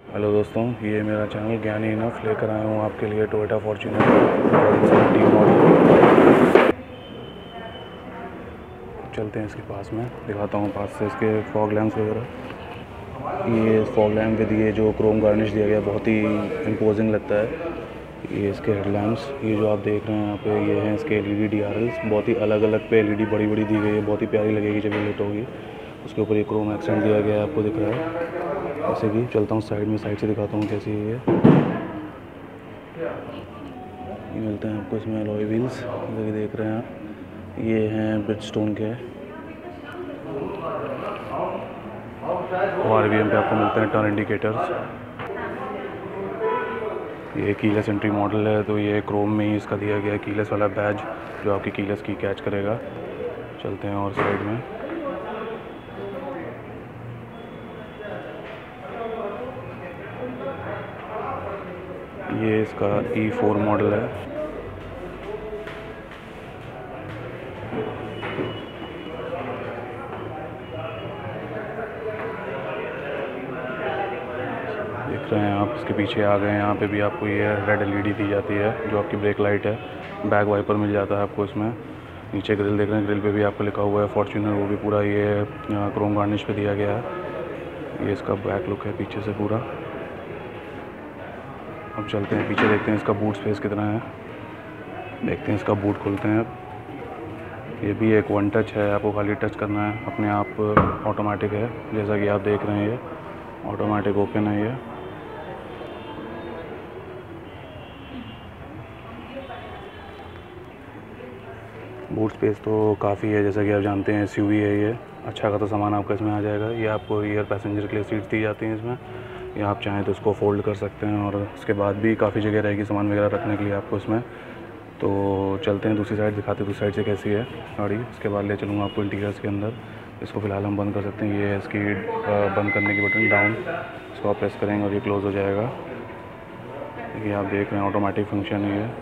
Hello दोस्तों, ये मेरा चैनल ज्ञानी इनफ लेकर आया हूँ आपके लिए टोयोटा फॉर्च्यूनर टी मॉडल। चलते हैं इसके पास में, दिखाता हूँ पास से इसके फॉग लैम्प्स वगैरह। ये फॉग लैम्प विद ये जो क्रोम गार्निश दिया गया बहुत ही इम्पोजिंग लगता है। ये इसके हेडलैम्प्स, ये जो आप देख रहे हैं यहाँ पे, ये हैं इसके LED DRLs। बहुत ही अलग अलग पे LED बड़ी बड़ी दी गई है, बहुत ही प्यारी लगेगी जब ये लेट होगी। उसके ऊपर ये क्रोम एक्सेंट दिया गया है, आपको दिख रहा है। जैसे कि चलता हूँ साइड से दिखाता हूँ कैसी है ये मिलते हैं आपको इसमें अलॉय व्हील्स, जैसे कि देख रहे हैं आप। ये हैं ब्रिजस्टोन के, और RVM पे आपको मिलते हैं टर्न इंडिकेटर्स। ये कीलेस एंट्री मॉडल है, तो ये क्रोम में ही इसका दिया गया है कीलेस वाला बैज, जो आपकी कीलेस की कैच करेगा। चलते हैं और साइड में। ये इसका E4 मॉडल है। देख रहे हैं आप, इसके पीछे आ गए। यहाँ पे भी आपको ये रेड LED दी जाती है, जो आपकी ब्रेक लाइट है। बैक वाइपर मिल जाता है आपको इसमें। नीचे ग्रिल देख रहे हैं, ग्रिल पे भी आपको लिखा हुआ है फॉर्च्यूनर, वो भी पूरा ये क्रोम गार्निश पे दिया गया है। ये इसका बैक लुक है पीछे से पूरा। अब चलते हैं पीछे, देखते हैं इसका बूट स्पेस कितना है। देखते हैं इसका बूट खोलते हैं अब। ये भी एक वन टच है, आपको खाली टच करना है, अपने आप ऑटोमेटिक है। जैसा कि आप देख रहे हैं, ये ऑटोमेटिक ओपन है। ये बूट स्पेस तो काफ़ी है, जैसा कि आप जानते हैं SUV है ये। अच्छा खासा सामान आपका इसमें आ जाएगा। ये आपको रियर पैसेंजर के लिए सीट्स दी जाती हैं इसमें, या आप चाहें तो इसको फोल्ड कर सकते हैं, और उसके बाद भी काफ़ी जगह रहेगी सामान वगैरह रखने के लिए आपको इसमें। तो चलते हैं दूसरी साइड, दिखाते हैं दूसरी साइड से कैसी है गाड़ी। उसके बाद ले चलूँगा आपको इंटीरियर्स के अंदर। इसको फ़िलहाल हम बंद कर सकते हैं। ये इसकी बंद करने की बटन डाउन, इसको आप प्रेस करेंगे और ये क्लोज़ हो जाएगा। ये आप देख रहे हैं ऑटोमेटिक फंक्शन है ये।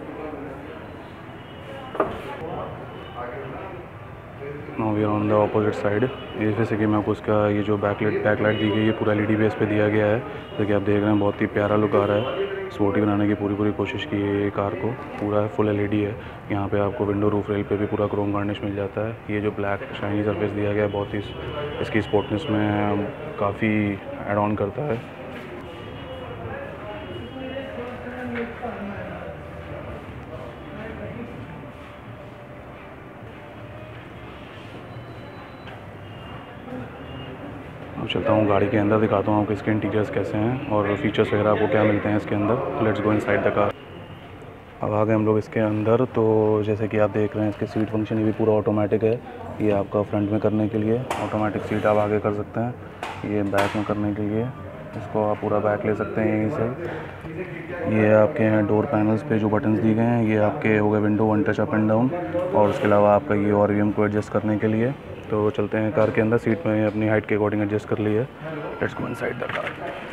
Now we are on the opposite side. ये जैसे कि मैं आपको इसका ये जो बैकलाइट दी गई है, पूरा LED बेस पे दिया गया है। जैसे कि आप देख रहे हैं, बहुत ही प्यारा लुक आ रहा है। स्पोर्टी बनाने की पूरी कोशिश की है ये कार को। पूरा फुल LED है। यहाँ पे आपको विंडो रूफ रेल पे भी पूरा क्रोम गार्निश मिल जाता है। ये जो ब्लैक शाइनी सरफेस दिया गया है, बहुत ही इसकी स्पोर्टनेस में काफ़ी एड ऑन करता है। अब चलता हूँ गाड़ी के अंदर, दिखाता हूँ आपको इसके इंटीरियर्स कैसे हैं और फीचर्स वगैरह आपको क्या मिलते हैं इसके अंदर। Let's go inside the car. अब आ गए हम लोग इसके अंदर। तो जैसे कि आप देख रहे हैं, इसके सीट फंक्शन ये भी पूरा ऑटोमेटिक है। ये आपका फ्रंट में करने के लिए ऑटोमेटिक सीट आप आगे कर सकते हैं। ये बैक में करने के लिए इसको आप पूरा बैक ले सकते हैं यहीं से। ये आपके हैं डोर पैनल्स पे जो बटन्स दिए गए हैं, ये आपके हो गए window one touch up and down, और उसके अलावा आपका ये RVM को एडजस्ट करने के लिए। तो चलते हैं कार के अंदर। सीट में अपनी हाइट के अकॉर्डिंग एडजस्ट कर ली है। Let's go inside the car.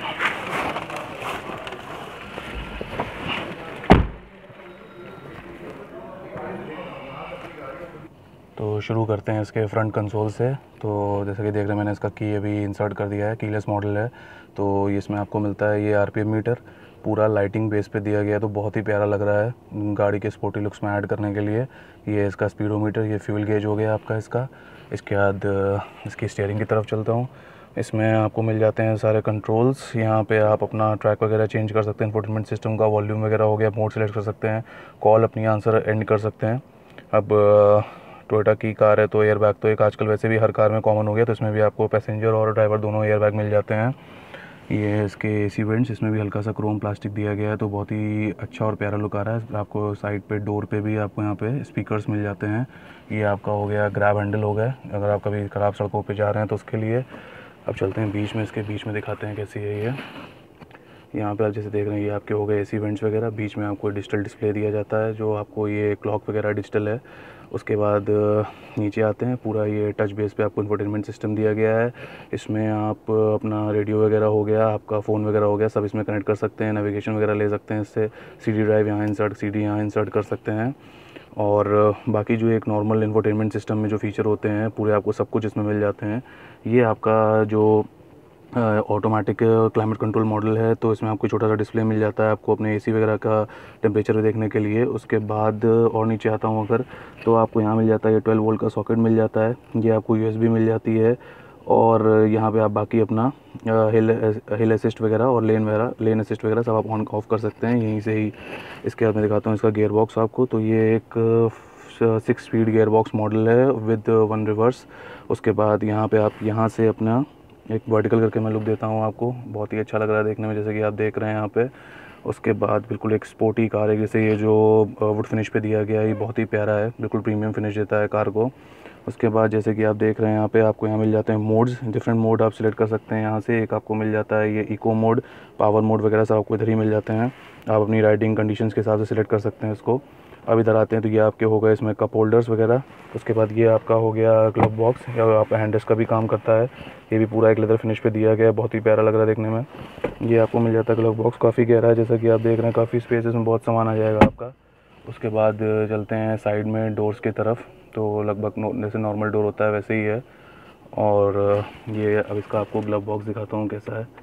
तो शुरू करते हैं इसके फ्रंट कंसोल से। तो जैसा कि देख रहे हैं, मैंने इसका की अभी इंसर्ट कर दिया है। कीलेस मॉडल है, तो इसमें आपको मिलता है ये RPM मीटर, पूरा लाइटिंग बेस पे दिया गया है। तो बहुत ही प्यारा लग रहा है गाड़ी के स्पोर्टी लुक्स में ऐड करने के लिए। ये इसका स्पीडोमीटर, ये फ्यूल गेज हो गया आपका इसका। इसके बाद इसकी स्टीयरिंग की तरफ चलता हूँ। इसमें आपको मिल जाते हैं सारे कंट्रोल्स। यहाँ पे आप अपना ट्रैक वगैरह चेंज कर सकते हैं, इंफोटेनमेंट सिस्टम का वॉल्यूम वगैरह हो गया, मोड सेलेक्ट कर सकते हैं, कॉल अपनी आंसर एंड कर सकते हैं। अब टोयोटा की कार है, तो एयरबैग तो एक आजकल वैसे भी हर कार में कॉमन हो गया, तो इसमें भी आपको पैसेंजर और ड्राइवर दोनों एयरबैग मिल जाते हैं। ये इसके AC वेंट्स, इसमें भी हल्का सा क्रोम प्लास्टिक दिया गया है, तो बहुत ही अच्छा और प्यारा लुक आ रहा है। आपको साइड पे डोर पे भी आपको यहाँ पे स्पीकर्स मिल जाते हैं। ये आपका हो गया ग्रैब हैंडल हो गया, अगर आप कभी ख़राब सड़कों पे जा रहे हैं तो उसके लिए। अब चलते हैं बीच में, इसके बीच में दिखाते हैं कैसी है ये। यहाँ पे आप जैसे देख रहे हैं, ये आपके हो गए AC वेंट्स वगैरह। बीच में आपको डिजिटल डिस्प्ले दिया जाता है, जो आपको ये क्लॉक वगैरह डिजिटल है। उसके बाद नीचे आते हैं, पूरा ये टच बेस पे आपको इंफोटेनमेंट सिस्टम दिया गया है। इसमें आप अपना रेडियो वगैरह हो गया, आपका फ़ोन वगैरह हो गया, सब इसमें कनेक्ट कर सकते हैं। नेविगेशन वगैरह ले सकते हैं इससे। CD ड्राइव यहाँ इंसर्ट, CD यहाँ इंसर्ट कर सकते हैं। और बाकी जो एक नॉर्मल इंफोटेनमेंट सिस्टम में जो फ़ीचर होते हैं पूरे, आपको सब कुछ इसमें मिल जाते हैं। ये आपका जो ऑटोमेटिक क्लाइमेट कंट्रोल मॉडल है, तो इसमें आपको छोटा सा डिस्प्ले मिल जाता है आपको अपने एसी वगैरह का टेम्परेचर देखने के लिए। उसके बाद और नीचे आता हूँ अगर, तो आपको यहाँ मिल जाता है ये 12 वोल्ट का सॉकेट मिल जाता है, ये आपको यूएसबी मिल जाती है, और यहाँ पे आप बाकी अपना हिल असिस्ट वगैरह और लेन असिस्ट वगैरह सब आप ऑन ऑफ कर सकते हैं यहीं से ही। इसके बाद मैं दिखाता हूँ इसका गियर बॉक्स आपको। तो ये एक 6 स्पीड गियर बॉक्स मॉडल है विद 1 रिवर्स। उसके बाद यहाँ पे आप यहाँ से अपना एक वर्टिकल करके मैं लुक देता हूँ आपको, बहुत ही अच्छा लग रहा है देखने में, जैसे कि आप देख रहे हैं यहाँ पे। उसके बाद बिल्कुल एक स्पोर्टी कार है, जैसे ये जो वुड फिनिश पे दिया गया है ये बहुत ही प्यारा है, बिल्कुल प्रीमियम फिनिश देता है कार को। उसके बाद जैसे कि आप देख रहे हैं यहाँ पे आपको यहाँ मिल जाते हैं मोड्स, डिफरेंट मोड आप सिलेक्ट कर सकते हैं यहाँ से। एक आपको मिल जाता है ये इको मोड, पावर मोड वगैरह सब आपको इधर ही मिल जाते हैं, आप अपनी राइडिंग कंडीशंस के हिसाब से सिलेक्ट कर सकते हैं इसको। अब इधर आते हैं तो ये आपके हो गए इसमें कप होल्डर्स वगैरह। उसके बाद ये आपका हो गया ग्लव बॉक्स, या आप हैंडल्स का भी काम करता है, ये भी पूरा एक लेदर फिनिश पे दिया गया है, बहुत ही प्यारा लग रहा है देखने में। ये आपको मिल जाता है ग्लव बॉक्स, काफ़ी गहरा है जैसा कि आप देख रहे हैं, काफ़ी स्पेस इसमें, बहुत सामान आ जाएगा आपका। उसके बाद चलते हैं साइड में डोर्स की तरफ, तो लगभग जैसे नॉर्मल डोर होता है वैसे ही है। और ये अब इसका आपको ग्लव बॉक्स दिखाता हूँ कैसा है।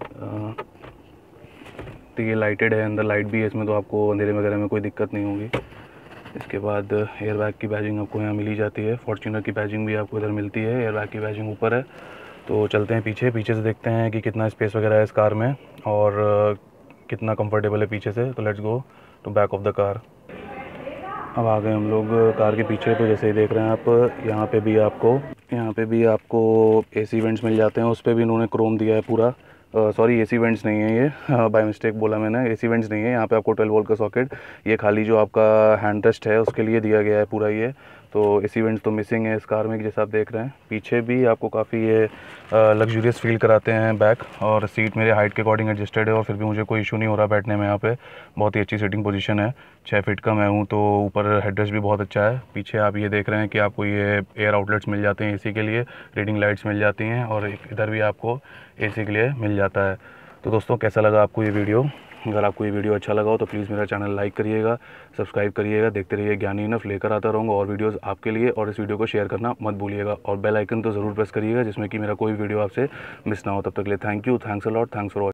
तो ये लाइटेड है, अंदर लाइट भी है इसमें, तो आपको अंधेरे वगैरह में कोई दिक्कत नहीं होगी। इसके बाद एयर बैग की बैजिंग आपको यहाँ मिल ही जाती है, फॉर्च्यूनर की बैजिंग भी आपको इधर मिलती है, एयर बैग की बैजिंग ऊपर है। तो चलते हैं पीछे से देखते हैं कि कितना स्पेस वगैरह है इस कार में, और कितना कंफर्टेबल है पीछे से। तो let's go to back of the car. अब आ गए हम लोग कार के पीछे। तो जैसे ही देख रहे हैं आप, यहाँ पे भी आपको एसी वेंट्स मिल जाते हैं, उस पर भी इन्होंने क्रोम दिया है पूरा। सॉरी, एसी वेंट्स नहीं है ये, बाय मिस्टेक बोला मैंने, एसी वेंट्स नहीं है। यहाँ पे आपको 12 वोल्ट का सॉकेट, ये खाली जो आपका हैंड रेस्ट है उसके लिए दिया गया है पूरा ये। तो एसी वेंट्स तो मिसिंग है इस कार में, जैसा आप देख रहे हैं। पीछे भी आपको काफ़ी ये लग्जूरियस फील कराते हैं बैक, और सीट मेरे हाइट के अकॉर्डिंग एडजस्टेड है, और फिर भी मुझे कोई इशू नहीं हो रहा बैठने में यहाँ पे। बहुत ही अच्छी सीटिंग पोजीशन है, 6 फीट का मैं हूँ, तो ऊपर हेडरेस्ट भी बहुत अच्छा है। पीछे आप ये देख रहे हैं कि आपको ये एयर आउटलेट्स मिल जाते हैं एसी के लिए, रीडिंग लाइट्स मिल जाती हैं, और इधर भी आपको एसी के लिए मिल जाता है। तो दोस्तों, कैसा लगा आपको ये वीडियो? अगर आपको ये वीडियो अच्छा लगा हो तो प्लीज़ मेरा चैनल लाइक करिएगा, सब्सक्राइब करिएगा, देखते रहिए ज्ञानी इनफ, लेकर आता रहूँगा और वीडियोस आपके लिए। और इस वीडियो को शेयर करना मत भूलिएगा, और बेल आइकन तो ज़रूर प्रेस करिएगा जिसमें कि मेरा कोई वीडियो आपसे मिस ना हो। तब तक के लिए thank you, thanks a lot, thanks for watching.